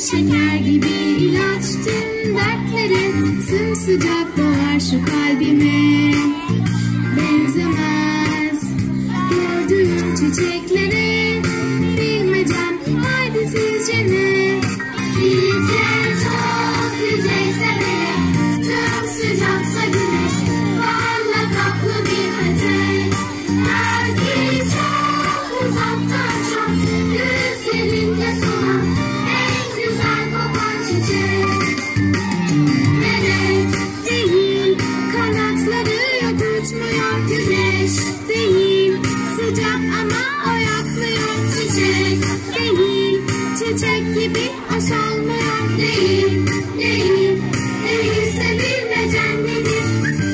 şeker gibi ilaç tüm dertlere, sımsıcak doğar şu kalbime. Benzemez gördüğüm çiçeklere, bilmecem haydi sizce ne? Bizce çok yüzeyse bile, sımsıcaksa güneş, baharla kaplı bir petek. Belki çok uzakta açan, gözlerinde solan en güzel kokan çiçek. Melek değil, kanatları yok, uçmuyor güneş değil, sıcak ama oyaklıyor çiçek değil, çiçek gibi o solmuyor değil, değil, değilse bilmecen nedir?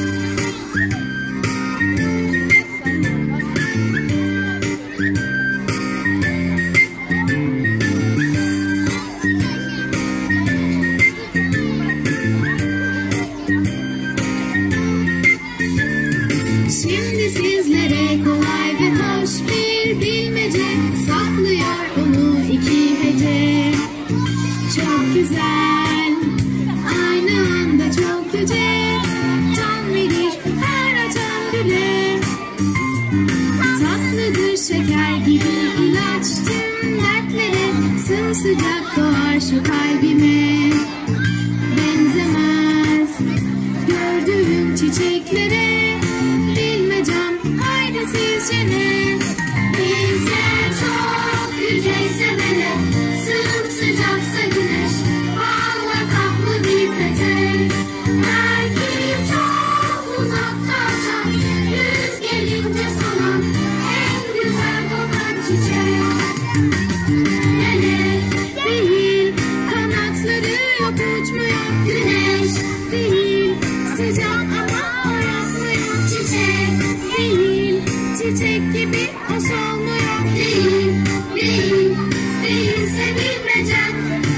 Şimdi sizlere kolay ve hoş bir bilmece, saklıyor onu iki hece. Çok güzel, aynı anda çok yüce, can verir her açan güle. Tatlıdır şeker gibi ilaç tüm dertlere, sımsıcak doğar şu kalbime. Benzemez gördüğüm çiçeklere, bilmecem haydi sizce ne? Bizce çok yüceyse bile, sımsıcaksa güneş, balla kaplı bir petek. Belki çok uzakta açan, yüz gelince solan en güzel kokan çiçek. Melek değil, kanatları yok, uçmuyor güneş değil, sıcak ama oyaklıyor çiçek değil, çiçek gibi o solmuyor değil, değil, değilse bilmecem.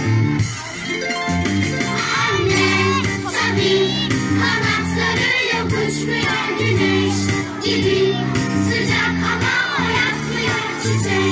Anne tabii, kanatları yok, uçmuyor güneş gibi, sıcak ama oyaklıyor çiçek.